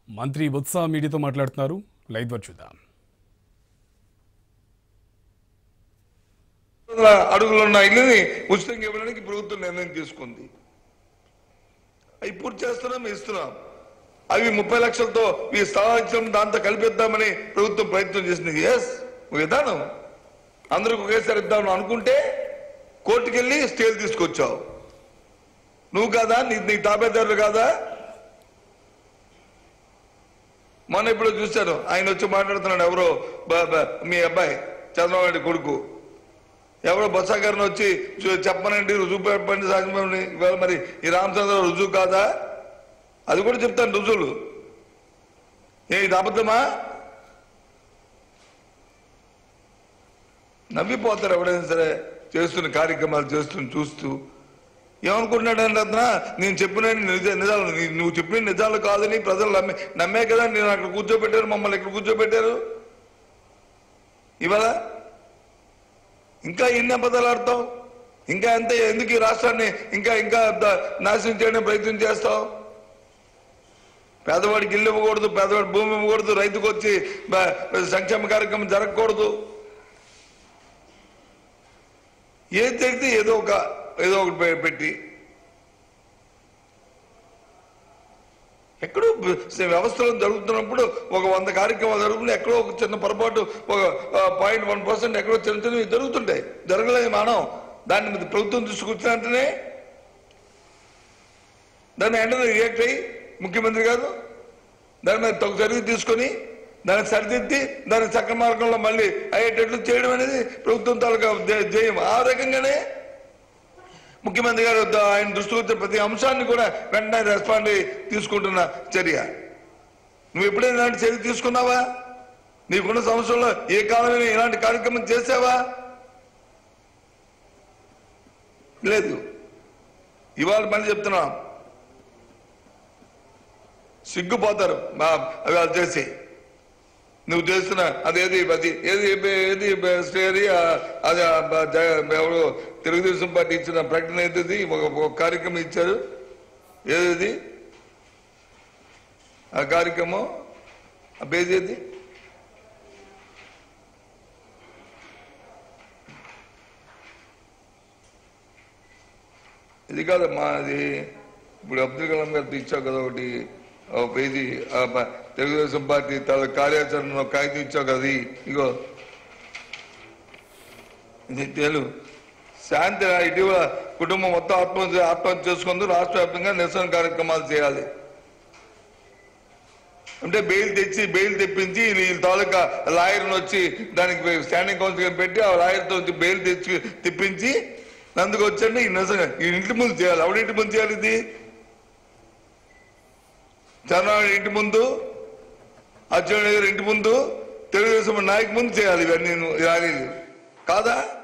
మంత్రి బొత్స మీడియాతో మాట్లాడుతున్నారు. లైవ్ వర్క్ చూద్దాం. అడుగులున్న ఇల్లుని ఉచితంగా ఇవ్వడానికి ప్రభుత్వం నిర్ణయం తీసుకుంది. అవి పూర్తి చేస్తున్నాం, ఇస్తున్నాం. అవి 30 లక్షలతో ఈ స్థలాక్షం దాంతో కలిపిద్దామని ప్రభుత్వం ప్రయత్నం చేసింది. ఎస్, విధానం అందరికి ఒకేసారి ఇద్దామని అనుకుంటే కోర్టుకెళ్ళి స్టేలు తీసుకొచ్చావు. నువ్వు కాదా, నీ తాబేదారులు కాదా? మొన్న ఇప్పుడు చూశాను, ఆయన వచ్చి మాట్లాడుతున్నాడు. ఎవరో మీ అబ్బాయి చంద్రబాబు నాయుడు కొడుకు ఎవరో బొత్స గారిని వచ్చి చెప్పనండి, రుజువు పెట్టండి, సాక్షి. ఇవాళ మరి ఈ రామచంద్ర రుజువు కాదా? అది కూడా చెప్తాను రుజువులు. ఇది అబద్ధమా? నవ్విపోతారు ఎవడైనా సరే చేస్తున్న కార్యక్రమాలు చూస్తూ. ఏమనుకుంటున్నాడు రత్న, నేను చెప్పిన నిజాలు, నువ్వు చెప్పిన నిజాలు కాదని ప్రజలు నమ్మే కదా నేను అక్కడ కూర్చోబెట్టారు, మమ్మల్ని ఇక్కడ కూర్చోబెట్టారు. ఇవాళ ఇంకా ఎన్ని అబద్ధాలు ఆడతావు? ఇంకా ఎంత, ఎందుకు ఈ రాష్ట్రాన్ని ఇంకా నాశనం చేయడానికి ప్రయత్నం చేస్తావు? పేదవాడికి ఇల్లు ఇవ్వకూడదు, పేదవాడి భూమి ఇవ్వకూడదు, రైతుకు వచ్చి సంక్షేమ కార్యక్రమం జరగకూడదు. ఏది జరిగితే ఏదో ఒకటి పెట్టి ఎక్కడో వ్యవస్థలో జరుగుతున్నప్పుడు ఒక 100 కార్యక్రమాలు జరుగుతున్నాయి, ఎక్కడో ఒక చిన్న పొరపాటు, ఒక 0.1% ఎక్కడో చిన్న జరుగుతుంటాయి. జరగలేదు మనం దాన్ని మీద ప్రభుత్వం తీసుకొచ్చినట్టునే దాన్ని వెంటనే రియాక్ట్ అయ్యి ముఖ్యమంత్రి గారు దాని మీద తగు చర్య తీసుకొని దాన్ని సరిదిద్ది దాన్ని చక్ర మార్గంలో మళ్ళీ అయ్యేటట్లు చేయడం అనేది ప్రభుత్వం తాలూకా జయం. ఆ రకంగానే ముఖ్యమంత్రి గారు ఆయన దృష్టికి వచ్చిన ప్రతి అంశాన్ని కూడా వెంటనే రెస్పాండ్ తీసుకుంటున్న చర్య. నువ్వు ఎప్పుడైనా ఇలాంటి చర్య తీసుకున్నావా? నీకున్న సంవత్సరంలో ఏ కాలమైనా ఇలాంటి కార్యక్రమం చేసావా? లేదు. ఇవాళ మళ్ళీ చెప్తున్నాం, సిగ్గుపోతారు అవి చేసి. నువ్వు చేస్తున్న ఏది అది ఎవరు తెలుగుదేశం పార్టీ ఇచ్చిన ప్రకటన ఏది, ఒక కార్యక్రమం ఇచ్చారు. ఏది ఆ కార్యక్రమం, ఆ పేజ్ ఏది? ఇది కాదమ్మా, అది ఇప్పుడు అబ్దుల్ కలాం గారితో ఇచ్చావు కదా ఒకటి పేజీ, తెలుగుదేశం పార్టీ తన కార్యాచరణ కాగితం ఇచ్చావు కదా. ఇగో ఇది శాంతి ఇటీవల కుటుంబం మొత్తం ఆత్మహత్య చేసుకుంటూ రాష్ట్ర వ్యాప్తంగా నిరసన కార్యక్రమాలు చేయాలి అంటే బెయిల్ తెప్పించి వీళ్ళ తాలూకా లాయర్ని వచ్చి దానికి స్టాండింగ్ కౌన్సిల్ పెట్టి ఆ లాయర్తో బెయిల్ తెప్పించి అందుకు వచ్చండి ఈ నిరసన ఈ ఇంటి ముందు చేయాలి. ఎవడింటి ముందు చేయాలి? ఇది చంద్రబాబు ఇంటి ముందు, అచ్చెన్నాయుడు గారి ఇంటి ముందు, తెలుగుదేశం నాయకు ముందు చేయాలి ఇవన్నీ ర్యాలీలు కాదా?